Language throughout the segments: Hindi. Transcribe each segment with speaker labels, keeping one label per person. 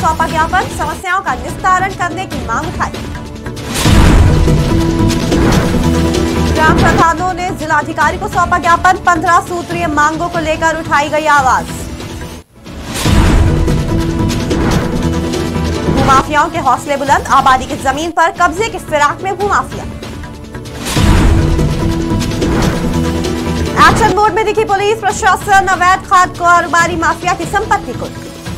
Speaker 1: सौंपा ज्ञापन, समस्याओं का निस्तारण करने की मांग उठाई। ग्राम प्रधानों ने जिलाधिकारी को सौंपा ज्ञापन, 15 सूत्रीय मांगों को लेकर उठाई गई आवाज। भूमाफियाओं के हौसले बुलंद, आबादी की जमीन पर कब्जे की फिराक में भूमाफिया। एक्शन मोड में दिखी पुलिस प्रशासन, अवैध खाद कारोबारी माफिया की संपत्ति को।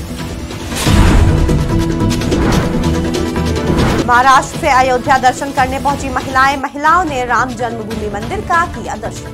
Speaker 1: महाराष्ट्र से अयोध्या दर्शन करने पहुंची महिलाओं ने राम जन्मभूमि मंदिर का किया दर्शन।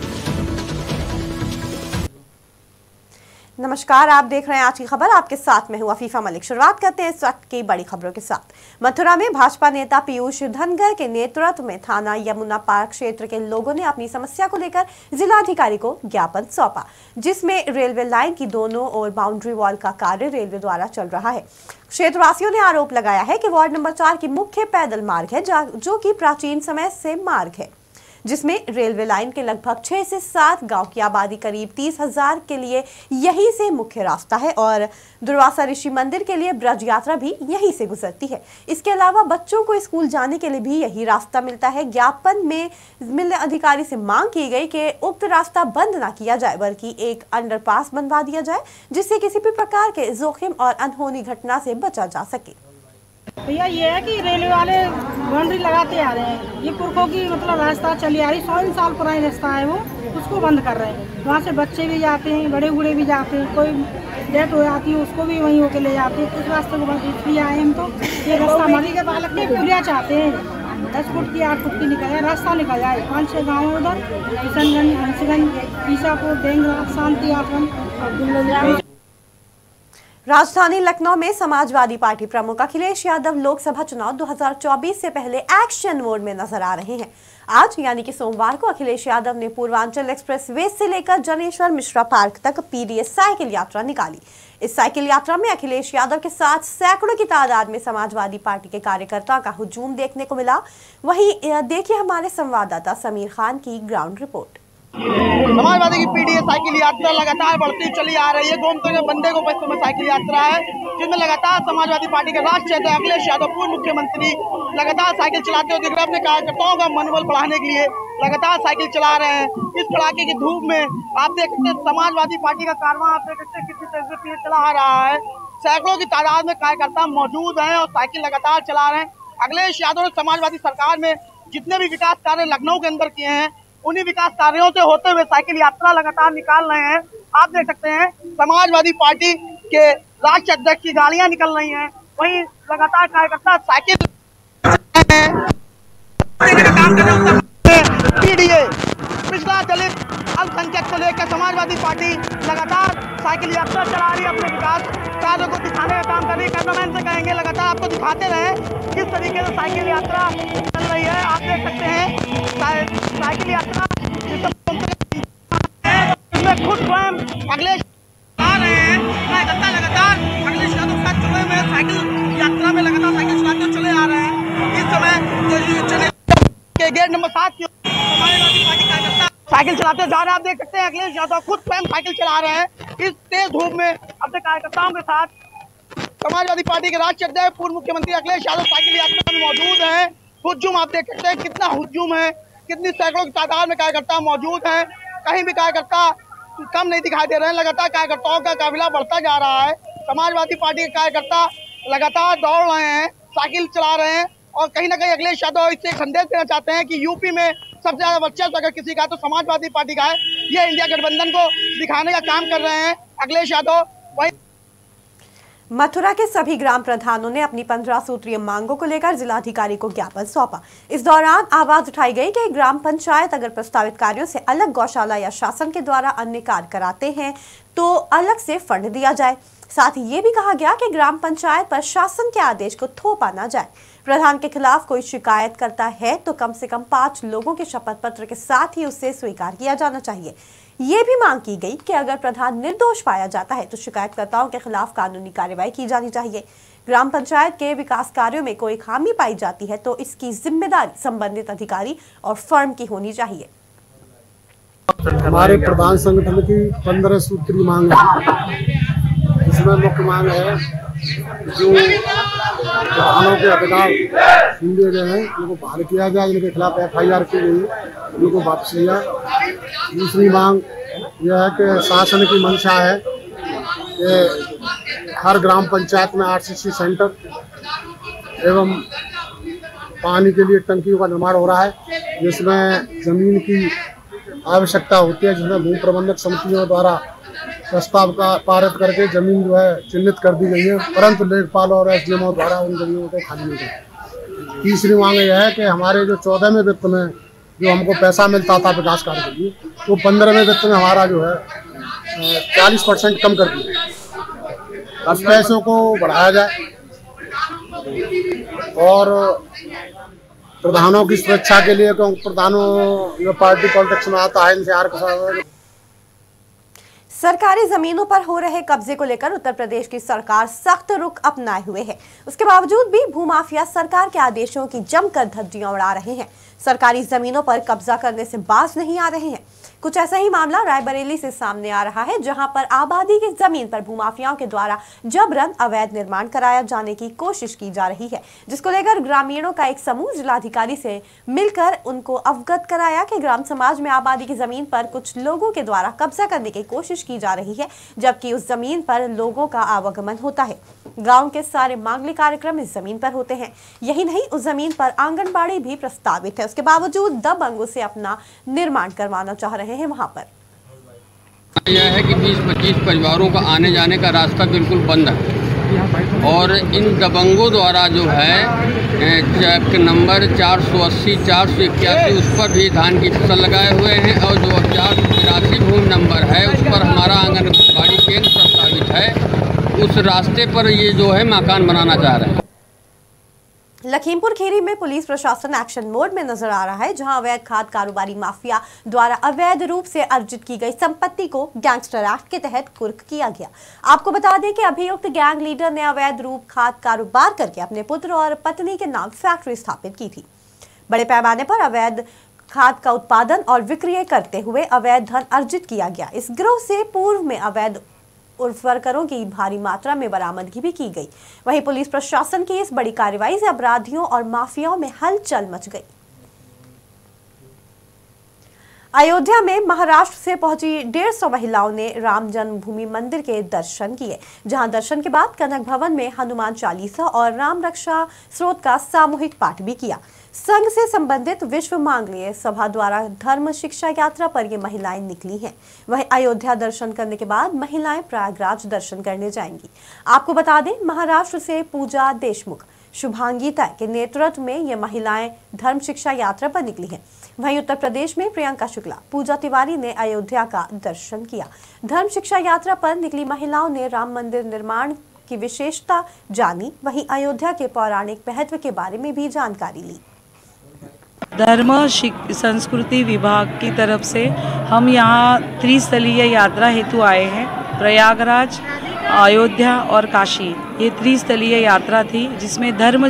Speaker 1: नमस्कार, आप देख रहे हैं आज की खबर। आपके साथ मैं हूं अफीफा मलिक। शुरुआत करते हैं इस वक्त की बड़ी खबरों के साथ। मथुरा में भाजपा नेता पीयूष धनगर के नेतृत्व में थाना यमुना पार्क क्षेत्र के लोगों ने अपनी समस्या को लेकर जिलाधिकारी को ज्ञापन सौंपा, जिसमें रेलवे लाइन की दोनों ओर बाउंड्री वॉल का कार्य रेलवे द्वारा चल रहा है। क्षेत्रवासियों ने आरोप लगाया है कि वार्ड नंबर 4 की मुख्य पैदल मार्ग है, जो कि प्राचीन समय से मार्ग है, जिसमें रेलवे लाइन के लगभग 6 से 7 गांव की आबादी करीब 30,000 के लिए यहीं से मुख्य रास्ता है और दुर्वासा ऋषि मंदिर के लिए ब्रज यात्रा भी यहीं से गुजरती है। इसके अलावा बच्चों को स्कूल जाने के लिए भी यही रास्ता मिलता है। ज्ञापन में मिलने अधिकारी से मांग की गई कि उक्त रास्ता बंद न किया जाए, बल्कि एक अंडरपास बनवा दिया जाए, जिससे किसी भी प्रकार के जोखिम और अनहोनी घटना से बचा जा सके।
Speaker 2: भैया ये है कि रेलवे वाले बाउंड्री लगाते आ रहे हैं, ये पुरखों की मतलब रास्ता चली आ रही, 100 साल पुरानी रास्ता है, वो उसको बंद कर रहे हैं। वहाँ से बच्चे भी जाते हैं, बड़े बूढ़े भी जाते हैं, कोई डेथ हो जाती है उसको भी वहीं होके ले जाते हैं। उस रास्ते को बंद इसलिए आए हम, तो ये रास्ता हमारी के बालक ने पूरा चाहते हैं 10 फुट की 8 फुट की निकल जाए, रास्ता निकल जाए। 5-6 गाँव उधर किशनगंज, हंसगंज, ईसापुर, देंगरा, शांति आश्रम और
Speaker 1: राजधानी लखनऊ में समाजवादी पार्टी प्रमुख अखिलेश यादव लोकसभा चुनाव 2024 से पहले एक्शन मोड में नजर आ रहे हैं। आज यानी कि सोमवार को अखिलेश यादव ने पूर्वांचल एक्सप्रेस वे से लेकर जनेश्वर मिश्रा पार्क तक पीडीएस साइकिल यात्रा निकाली। इस साइकिल यात्रा में अखिलेश यादव के साथ सैकड़ों की तादाद में समाजवादी पार्टी के कार्यकर्ताओं का हुजूम देखने को मिला। वहीं देखिए हमारे संवाददाता समीर खान की ग्राउंड रिपोर्ट।
Speaker 3: समाजवादी की पीडीएस साइकिल यात्रा लगातार बढ़ती चली आ रही है। गोमती के बंदे को बस्ती में साइकिल यात्रा है, जिसमें लगातार समाजवादी पार्टी के राष्ट्रीय अध्यक्ष अखिलेश यादव, पूर्व मुख्यमंत्री, लगातार साइकिल चलाते हुए दिख रहे हैं। अपने कार्यकर्ताओं का मनोबल बढ़ाने के लिए लगातार साइकिल चला रहे हैं। इस कड़ाके की धूप में आप देख सकते हैं समाजवादी पार्टी का कारवां आप देख सकते हैं किसी तरह से चला आ रहा है। सैकड़ों की तादाद में कार्यकर्ता मौजूद हैं और साइकिल लगातार चला रहे हैं। अखिलेश यादव ने समाजवादी सरकार में जितने भी विकास कार्य लखनऊ के अंदर किए हैं, उन्हीं विकास कार्यों से होते हुए साइकिल यात्रा लगातार निकाल रहे हैं। आप देख सकते हैं समाजवादी पार्टी के राष्ट्रीय अध्यक्ष की गाड़ियां निकल रही हैं, वहीं लगातार कार्यकर्ता साइकिल पिछड़ा दलित अल्पसंख्यक को लेकर समाजवादी पार्टी लगातार साइकिल यात्रा चला रही है। अपने विकास कार्यों को दिखाने का काम कर रही है। कैमरामैन से कहेंगे लगातार आपको दिखाते रहे किस तरीके से साइकिल यात्रा चल रही है। आप देख सकते हैं साइकिल यात्रा जिसमें खुद स्वयं अखिलेश आ रहे हैं। लगातार अखिलेश यादव साथ चले हुए साइकिल यात्रा में लगातार साइकिल चलाते चले आ रहे हैं। इस समय के गेट नंबर 7 की समाजवादी पार्टी कार्यकर्ता साइकिल चलाते जा रहे हैं। आप देख सकते हैं अखिलेश यादव खुद स्वयं साइकिल चला रहे हैं इस तेज धूप में अपने कार्यकर्ताओं के साथ। समाजवादी पार्टी के राष्ट्रीय अध्यक्ष पूर्व मुख्यमंत्री अखिलेश यादव साइकिल यात्रा में मौजूद है। हुजूम आप देख सकते हैं कितना हुजूम है, कितनी सैकड़ों की तादाद में कार्यकर्ता मौजूद हैं। कहीं भी कार्यकर्ता कम नहीं दिखाई दे रहे हैं। लगातार कार्यकर्ताओं का काफिला बढ़ता जा रहा है। समाजवादी पार्टी के कार्यकर्ता लगातार दौड़ रहे हैं, साइकिल चला रहे हैं और कहीं ना कहीं अखिलेश यादव इससे संदेश देना चाहते हैं कि यूपी में सबसे ज्यादा वर्चस्व अगर किसी का तो समाजवादी पार्टी का है। ये इंडिया गठबंधन को दिखाने का काम कर रहे हैं अखिलेश यादव। वही
Speaker 1: मथुरा के सभी ग्राम प्रधानों ने अपनी 15 सूत्रीय मांगों को लेकर जिलाधिकारी को ज्ञापन सौंपा। इस दौरान आवाज उठाई गई कि ग्राम पंचायत अगर प्रस्तावित कार्यों से अलग गौशाला या शासन के द्वारा अन्य कार्य कराते हैं तो अलग से फंड दिया जाए। साथ ही ये भी कहा गया कि ग्राम पंचायत पर शासन के आदेश को थोपा न जाए। प्रधान के खिलाफ कोई शिकायत करता है तो कम से कम 5 लोगों के शपथ पत्र के साथ ही उसे स्वीकार किया जाना चाहिए। ये भी मांग की गई कि अगर प्रधान निर्दोष पाया जाता है तो शिकायतकर्ताओं के खिलाफ कानूनी कार्रवाई की जानी चाहिए। ग्राम पंचायत के विकास कार्यों में कोई खामी पाई जाती है तो इसकी जिम्मेदारी संबंधित अधिकारी और फर्म की होनी चाहिए।
Speaker 4: हमारे प्रधान संगठन की 15 सूत्री मांग है। इसमें मुख्य मांग है जो प्रधानों के अधिकार छीन लिए गए हैं उनको बहाल किया जाए, इनके खिलाफ FIR की गई है, उनको वापस लिया। दूसरी मांग यह है कि शासन की मंशा है कि हर ग्राम पंचायत में RCC सेंटर एवं पानी के लिए टंकियों का निर्माण हो रहा है, जिसमें जमीन की आवश्यकता होती है, जिसमें भू प्रबंधक समितियों द्वारा प्रस्ताव का पारित करके जमीन जो है चिन्हित कर दी गई है, परंतु लेखपाल और SDMO द्वारा उन जमीनों को खाली नहीं किया। तीसरी मांग यह है कि हमारे जो 14वें वित्त में जो हमको पैसा मिलता था विकास कार्य के लिए, वो 15वें वित्त में हमारा जो है 40% कम कर दिया। उस पैसों को बढ़ाया जाए और प्रधानों की सुरक्षा के लिए, क्योंकि प्रधानों जो पार्टी पॉलिटिक्स में आता है, इनसे आर
Speaker 1: सरकारी जमीनों पर हो रहे कब्जे को लेकर उत्तर प्रदेश की सरकार सख्त रुख अपनाए हुए है। उसके बावजूद भी भूमाफिया सरकार के आदेशों की जमकर धज्जियां उड़ा रहे हैं, सरकारी जमीनों पर कब्जा करने से बाज नहीं आ रहे हैं। कुछ ऐसा ही मामला रायबरेली से सामने आ रहा है, जहां पर आबादी की जमीन पर भूमाफियाओं के द्वारा जबरन अवैध निर्माण कराया जाने की कोशिश की जा रही है, जिसको लेकर ग्रामीणों का एक समूह जिलाधिकारी से मिलकर उनको अवगत कराया कि ग्राम समाज में आबादी की जमीन पर कुछ लोगों के द्वारा कब्जा करने की कोशिश की जा रही है, जबकि उस जमीन पर लोगों का आवागमन होता है। गांव के सारे मांगलिक कार्यक्रम इस जमीन पर होते हैं। यही नहीं, उस जमीन पर आंगनबाड़ी भी प्रस्तावित है। उसके बावजूद दबंगों से अपना निर्माण करवाना चाह रहे हैं। वहां पर
Speaker 5: यह है कि 20-25 परिवारों का आने जाने का रास्ता बिल्कुल बंद है और इन दबंगों द्वारा जो है चेक नंबर 480, 481 उस पर भी धान की फसल लगाए हुए हैं और जो 483 भूमि नंबर है उस पर हमारा आंगनबाड़ी केंद्र प्रस्तावित है, उस रास्ते पर ये जो है मकान बनाना चाह रहे हैं।
Speaker 1: लखीमपुर खीरी में पुलिस प्रशासन एक्शन मोड में नजर आ रहा है, जहां अवैध खाद कारोबारी माफिया द्वारा अवैध रूप से अर्जित की गई संपत्ति को गैंगस्टर एक्ट के तहत कुर्क किया गया। आपको बता दें कि अभियुक्त गैंग लीडर ने अवैध रूप खाद कारोबार करके अपने पुत्र और पत्नी के नाम फैक्ट्री स्थापित की थी। बड़े पैमाने पर अवैध खाद का उत्पादन और विक्रय करते हुए अवैध धन अर्जित किया गया। इस गिरोह से पूर्व में अवैध उर्वरकों की भारी मात्रा में बरामदगी भी की गई। वहीं पुलिस प्रशासन की इस बड़ी कार्रवाई से अपराधियों और माफियाओं में हलचल मच गई। अयोध्या में महाराष्ट्र से पहुंची 150 महिलाओं ने राम जन्मभूमि मंदिर के दर्शन किए, जहां दर्शन के बाद कनक भवन में हनुमान चालीसा और राम रक्षा स्रोत का सामूहिक पाठ भी किया। संघ से संबंधित विश्व मांगलिक सभा द्वारा धर्म शिक्षा यात्रा पर ये महिलाएं निकली हैं। वहीं अयोध्या दर्शन करने के बाद महिलाएं प्रयागराज दर्शन करने जाएंगी। आपको बता दें, महाराष्ट्र से पूजा देशमुख, शुभांगिता के नेतृत्व में ये महिलाएं धर्म शिक्षा यात्रा पर निकली हैं। वहीं उत्तर प्रदेश में प्रियंका शुक्ला, पूजा तिवारी ने अयोध्या का दर्शन किया। धर्म शिक्षा यात्रा पर निकली महिलाओं ने राम मंदिर निर्माण की विशेषता जानी, वहीं अयोध्या के पौराणिक महत्व के बारे में भी जानकारी ली।
Speaker 6: धर्म संस्कृति विभाग की तरफ से हम यहाँ त्रिस्थलीय यात्रा हेतु आए हैं। प्रयागराज, अयोध्या और काशी, ये त्रिस्थलीय यात्रा थी, जिसमें धर्म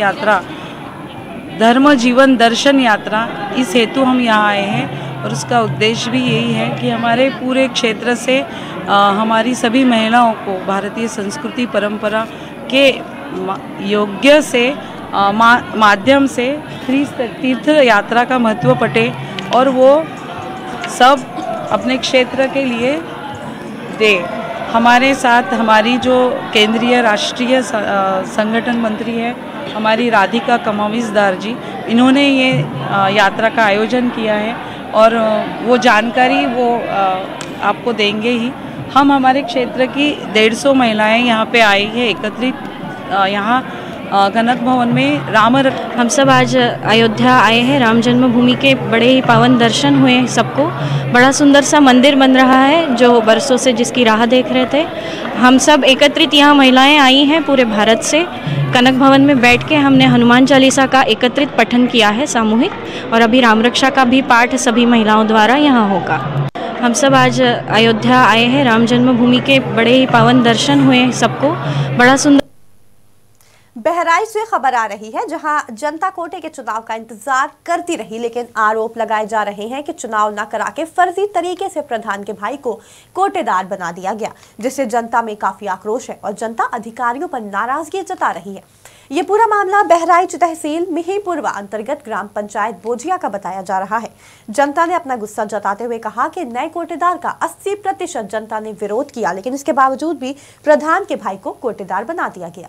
Speaker 6: जीवन दर्शन यात्रा, इस हेतु हम यहाँ आए हैं। और उसका उद्देश्य भी यही है कि हमारे पूरे क्षेत्र से हमारी सभी महिलाओं को भारतीय संस्कृति परंपरा के योग्य से माध्यम से तीर्थ यात्रा का महत्व पटे और वो सब अपने क्षेत्र के लिए दे। हमारे साथ हमारी जो केंद्रीय राष्ट्रीय संगठन मंत्री है, हमारी राधिका कमाविजदार जी, इन्होंने ये यात्रा का आयोजन किया है और वो जानकारी वो आपको देंगे ही। हम हमारे क्षेत्र की 150 महिलाएं यहाँ पे आई है एकत्रित यहाँ कनक भवन में हम सब आज अयोध्या आए हैं। राम जन्मभूमि के बड़े ही पावन दर्शन हुए सबको। बड़ा सुंदर सा मंदिर बन रहा है जो बरसों से जिसकी राह देख रहे थे। हम सब एकत्रित यहाँ महिलाएं आई हैं पूरे भारत से। कनक भवन में बैठ के हमने हनुमान चालीसा का एकत्रित पठन किया है सामूहिक, और अभी राम रक्षा का भी पाठ सभी महिलाओं द्वारा यहाँ होगा। हम सब आज अयोध्या आए हैं। राम जन्मभूमि के बड़े ही पावन दर्शन हुए सबको। बड़ा सुंदर।
Speaker 1: बहराइच बहराइच से खबर आ रही है, जहां जनता कोटे के चुनाव का इंतजार करती रही, लेकिन आरोप लगाए जा रहे हैं कि चुनाव न करा के फर्जी तरीके से प्रधान के भाई को कोटेदार बना दिया गया, जिससे जनता में काफी आक्रोश है और जनता अधिकारियों पर नाराजगी जता रही है। ये पूरा मामला बहराइच तहसील मिहींपुरवा अंतर्गत ग्राम पंचायत बोझिया का बताया जा रहा है। जनता ने अपना गुस्सा जताते हुए कहा कि नए कोटेदार का 80% जनता ने विरोध किया, लेकिन इसके बावजूद भी प्रधान के भाई को कोटेदार बना दिया गया।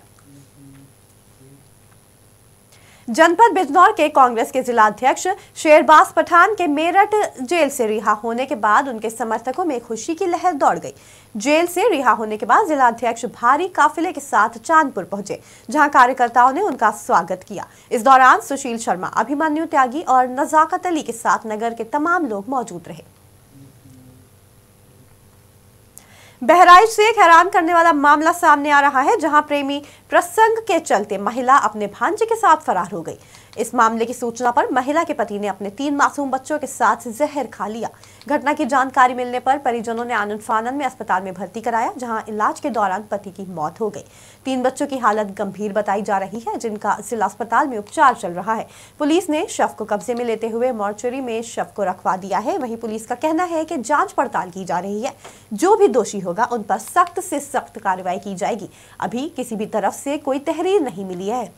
Speaker 1: जनपद बिजनौर के कांग्रेस के जिलाध्यक्ष शेरबाज पठान के मेरठ जेल से रिहा होने के बाद उनके समर्थकों में खुशी की लहर दौड़ गई। जेल से रिहा होने के बाद जिलाध्यक्ष भारी काफिले के साथ चांदपुर पहुंचे, जहां कार्यकर्ताओं ने उनका स्वागत किया। इस दौरान सुशील शर्मा, अभिमन्यु त्यागी और नजाकत अली के साथ नगर के तमाम लोग मौजूद रहे। बहराइच से एक हैरान करने वाला मामला सामने आ रहा है, जहां प्रेमी प्रसंग के चलते महिला अपने भांजे के साथ फरार हो गई। इस मामले की सूचना पर महिला के पति ने अपने 3 मासूम बच्चों के साथ जहर खा लिया। घटना की जानकारी मिलने पर परिजनों ने आनंद फानन में अस्पताल में भर्ती कराया, जहां इलाज के दौरान पति की मौत हो गई। 3 बच्चों की हालत गंभीर बताई जा रही है, जिनका जिला अस्पताल में उपचार चल रहा है। पुलिस ने शव को कब्जे में लेते हुए मोर्चरी में शव को रखवा दिया है। वहीं पुलिस का कहना है कि जांच पड़ताल की जा रही है, जो भी दोषी होगा उन पर सख्त से सख्त कार्रवाई की जाएगी। अभी किसी भी तरफ से कोई तहरीर नहीं मिली है।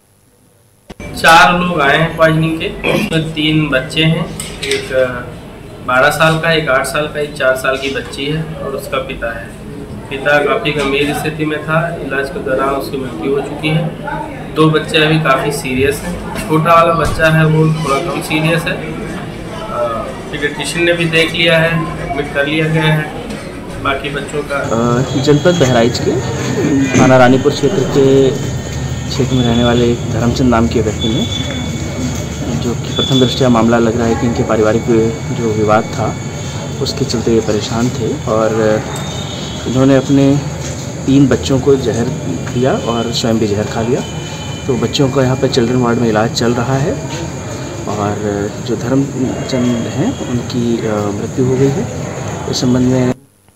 Speaker 7: 4 लोग आए हैं पॉइजनिंग के, उसमें 3 बच्चे हैं, एक 12 साल का, एक 8 साल का, एक 4 साल की बच्ची है और उसका पिता है। पिता काफ़ी गंभीर स्थिति में था, इलाज के दौरान उसकी मृत्यु हो चुकी है। 2 बच्चे अभी काफ़ी सीरियस हैं, छोटा वाला बच्चा है वो थोड़ा कम सीरियस है। पीडियाट्रिशियन ने भी देख लिया है, एडमिट कर लिया गया है। बाकी बच्चों का
Speaker 8: जनपद बहराइच के थाना रानीपुर क्षेत्र में रहने वाले धर्मचंद नाम के व्यक्ति ने, जो कि प्रथम दृष्टया मामला लग रहा है कि इनके पारिवारिक जो विवाद था उसके चलते ये परेशान थे और इन्होंने अपने 3 बच्चों को जहर दिया और स्वयं भी जहर खा लिया। तो बच्चों का यहाँ पर चिल्ड्रन वार्ड में इलाज चल रहा है और जो धर्मचंद हैं उनकी मृत्यु हो गई है। इस संबंध में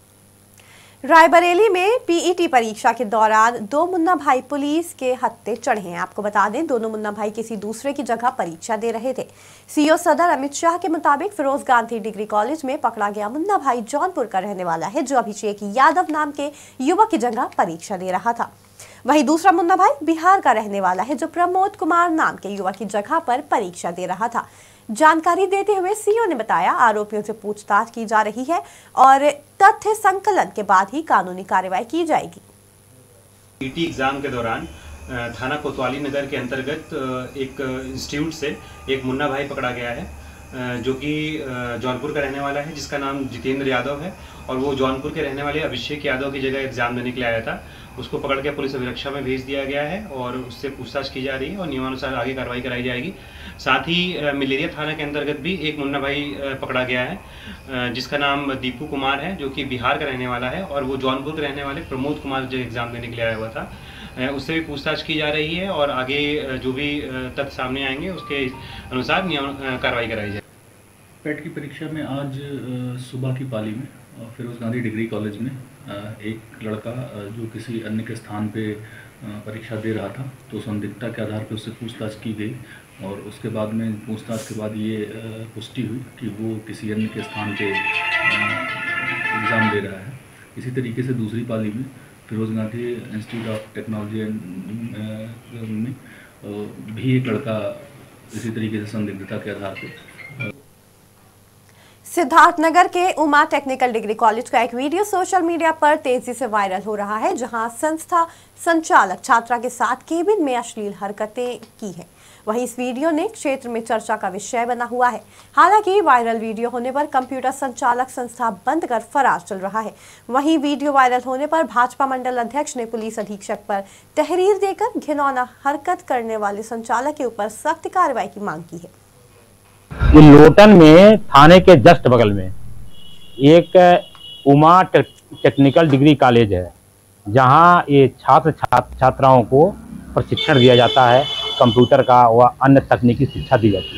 Speaker 1: रायबरेली में पीईटी परीक्षा के दौरान 2 मुन्ना भाई पुलिस के हत्थे चढ़े हैं। आपको बता दें, दोनों मुन्ना भाई किसी दूसरे की जगह परीक्षा दे रहे थे। सीओ सदर अमित शाह के मुताबिक फिरोज गांधी डिग्री कॉलेज में पकड़ा गया मुन्ना भाई जौनपुर का रहने वाला है, जो अभिषेक यादव नाम के युवक की जगह परीक्षा दे रहा था। वहीं दूसरा मुन्ना भाई बिहार का रहने वाला है, जो प्रमोद कुमार नाम के युवक की जगह पर परीक्षा दे रहा था। जानकारी देते हुए सीओ ने बताया, आरोपियों से पूछताछ की जा रही है और तथ्य संकलन के बाद ही कानूनी कार्रवाई की जाएगी।
Speaker 9: पीटी एग्जाम के दौरान थाना कोतवाली नगर के अंतर्गत एक इंस्टीट्यूट से एक मुन्ना भाई पकड़ा गया है, जो कि जौनपुर का रहने वाला है, जिसका नाम जितेंद्र यादव है और वो जौनपुर के रहने वाले अभिषेक यादव की जगह एग्जाम देने के लिए आया था। उसको पकड़ के पुलिस अभिरक्षा में भेज दिया गया है और उससे पूछताछ की जा रही है और नियमानुसार आगे कार्रवाई कराई जाएगी। साथ ही मलेरिया थाना के अंतर्गत भी एक मुन्ना भाई पकड़ा गया है, जिसका नाम दीपू कुमार है, जो कि बिहार का रहने वाला है और वो जौनपुर के रहने वाले प्रमोद कुमार जो एग्जाम देने के लिए आया हुआ था, उससे भी पूछताछ की जा रही है और आगे जो भी तथ्य सामने आएंगे उसके अनुसार कार्रवाई कराई जाएगी।
Speaker 10: पेट की परीक्षा में आज सुबह की पाली में फिरोज गांधी डिग्री कॉलेज में एक लड़का जो किसी अन्य के स्थान पे परीक्षा दे रहा था, तो संदिग्धता के आधार पर उससे पूछताछ की गई और उसके बाद में पूछताछ के बाद ये पुष्टि हुई कि वो किसी अन्य के स्थान पे एग्ज़ाम दे रहा है। इसी तरीके से दूसरी पाली में Feroze Gandhi institute of technology में भी एक लड़का इसी तरीके से संदिग्धता के आधार पर।
Speaker 1: सिद्धार्थनगर के उमा टेक्निकल डिग्री कॉलेज का एक वीडियो सोशल मीडिया पर तेजी से वायरल हो रहा है, जहां संस्था संचालक छात्रा के साथ केबिन में अश्लील हरकतें की हैं। वहीं इस वीडियो ने क्षेत्र में चर्चा का विषय बना हुआ है। हालांकि वायरल वीडियो होने पर कंप्यूटर संचालक संस्था बंद कर फरार चल रहा है। वहीं वीडियो वायरल होने पर भाजपा मंडल अध्यक्ष ने पुलिस अधीक्षक पर तहरीर देकर घिनौना हरकत करने वाले संचालक के ऊपर सख्त कार्रवाई की मांग की है।
Speaker 11: लोटन में थाने के जस्ट बगल में एक उमा टेक्निकल डिग्री कॉलेज है, जहां ये छात्राओं को प्रशिक्षण दिया जाता है, कंप्यूटर का व अन्य तकनीकी शिक्षा दी जाती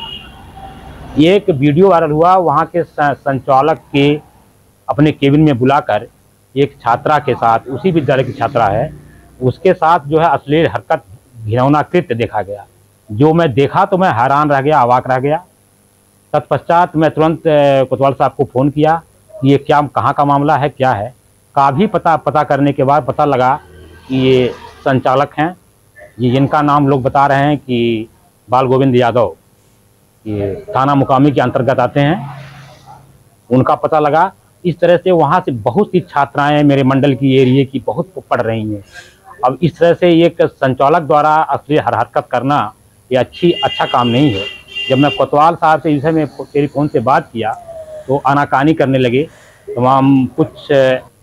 Speaker 11: है। एक वीडियो वायरल हुआ, वहां के संचालक के अपने केबिन में बुलाकर एक छात्रा के साथ, उसी विद्यालय की छात्रा है, उसके साथ जो है अश्लील हरकत घिनौना कृत्य देखा गया। जो मैं देखा तो मैं हैरान रह गया, अवाक रह गया। तत्पश्चात मैं तुरंत कोतवाल साहब को फ़ोन किया कि ये क्या, कहाँ का मामला है, क्या है। काफ़ी पता करने के बाद पता लगा कि ये संचालक हैं, ये जिनका नाम लोग बता रहे हैं कि बाल गोविंद यादव, ये थाना मुकामी के अंतर्गत आते हैं, उनका पता लगा। इस तरह से वहाँ से बहुत सी छात्राएं मेरे मंडल की, एरिया की बहुत पढ़ रही हैं। अब इस तरह से एक संचालक द्वारा असली हरकत करना ये अच्छा काम नहीं है। जब मैं कोतवाल साहब से इस विषय में टेलीफोन से बात किया तो आनाकानी करने लगे। तमाम कुछ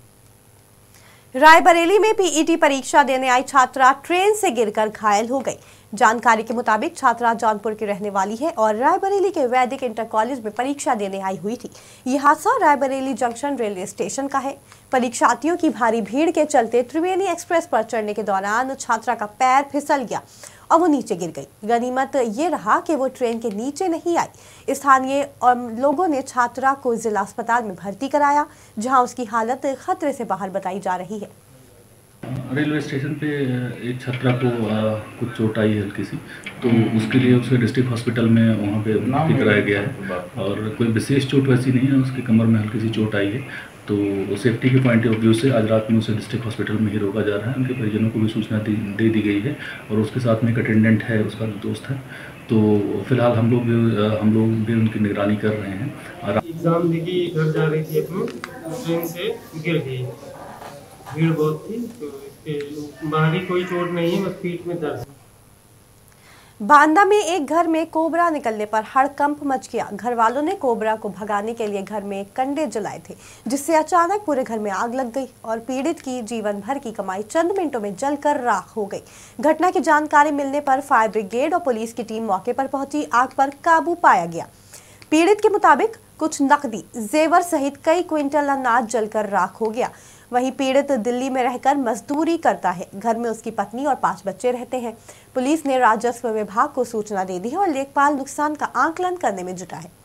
Speaker 1: रायबरेली में पीईटी परीक्षा देने आई छात्रा ट्रेन से गिरकर घायल हो गई। जानकारी के मुताबिक छात्रा जौनपुर की रहने वाली है और रायबरेली के वैदिक इंटर कॉलेज में परीक्षा देने आई हुई थी। ये हादसा रायबरेली जंक्शन रेलवे स्टेशन का है। परीक्षार्थियों की भारी भीड़ के चलते त्रिवेणी एक्सप्रेस पर चढ़ने के दौरान छात्रा का पैर फिसल गया और वो नीचे गिर गई। गनीमत ये रहा कि वो ट्रेन के नीचे नहीं आई। स्थानीय लोगों ने छात्रा को जिला अस्पताल में भर्ती कराया, जहां उसकी हालत खतरे से बाहर बताई जा रही है।
Speaker 10: रेलवे स्टेशन पे एक छात्रा को कुछ चोट आई है हल्की सी, तो उसके लिए उसे डिस्ट्रिक्ट हॉस्पिटल में वहाँ पे भर्ती कराया गया है। और कोई विशेष चोट वैसी नहीं है, उसकी कमर में हल्की सी चोट आई है। तो सेफ्टी के पॉइंट ऑफ व्यू से आज रात में उसे डिस्ट्रिक्ट हॉस्पिटल में ही रोका जा रहा है। उनके परिजनों को भी सूचना दे दी गई है और उसके साथ में एक अटेंडेंट है, उसका दोस्त है। तो फिलहाल हम लोग भी उनकी निगरानी कर रहे हैं। और
Speaker 12: एग्जाम देके घर जा रही थी अपने, ट्रेन से गिर गई। भीड़ बहुत थी, तो बाहरी कोई चोट नहीं है, बस पीठ में दर्द।
Speaker 1: बांदा में एक घर में कोबरा निकलने पर हड़कंप मच गया। घर वालों ने कोबरा को भगाने के लिए घर में कंडे जलाए थे, जिससे अचानक पूरे घर में आग लग गई और पीड़ित की जीवन भर की कमाई चंद मिनटों में जलकर राख हो गई। घटना की जानकारी मिलने पर फायर ब्रिगेड और पुलिस की टीम मौके पर पहुंची। आग पर काबू पाया गया। पीड़ित के मुताबिक कुछ नकदी, जेवर सहित कई क्विंटल अनाज जलकर राख हो गया। वहीं पीड़ित दिल्ली में रहकर मजदूरी करता है। घर में उसकी पत्नी और 5 बच्चे रहते हैं। पुलिस ने राजस्व विभाग को सूचना दे दी है और लेखपाल नुकसान का आकलन करने में जुटा है।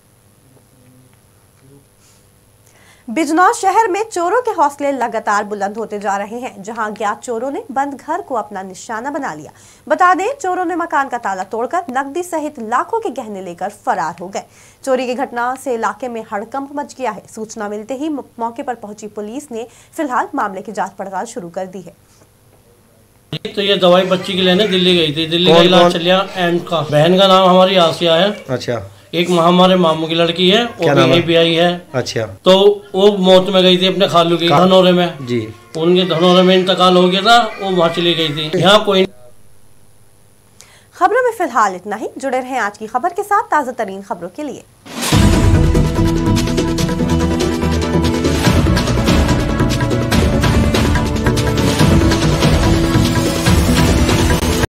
Speaker 1: बिजनौर शहर में चोरों के हौसले लगातार बुलंद होते जा रहे हैं, जहां अज्ञात चोरों ने बंद घर को अपना निशाना बना लिया। बता दें, चोरों ने मकान का ताला तोड़कर नकदी सहित लाखों के गहने लेकर फरार हो गए। चोरी की घटना से इलाके में हड़कंप मच गया है। सूचना मिलते ही मौके पर पहुंची पुलिस ने फिलहाल मामले की जाँच पड़ताल शुरू कर दी है।
Speaker 13: तो ये दवाई बच्ची के लेने दिल्ली गई थी। दिल्ली का इलाज चल रहा एंड का। बहन का नाम हमारी आसिया है। अच्छा। एक हमारे मामू की लड़की है, वो भी API है। अच्छा। तो वो मौत में गई थी अपने खालू की धनौरे में जी। उनके धनौरे में इंतकाल हो गया था, वो वहाँ चली गई थी। यहाँ कोई
Speaker 1: खबरों में फिलहाल इतना ही। जुड़े रहें आज की खबर के साथ ताज़ा तरीन खबरों के लिए।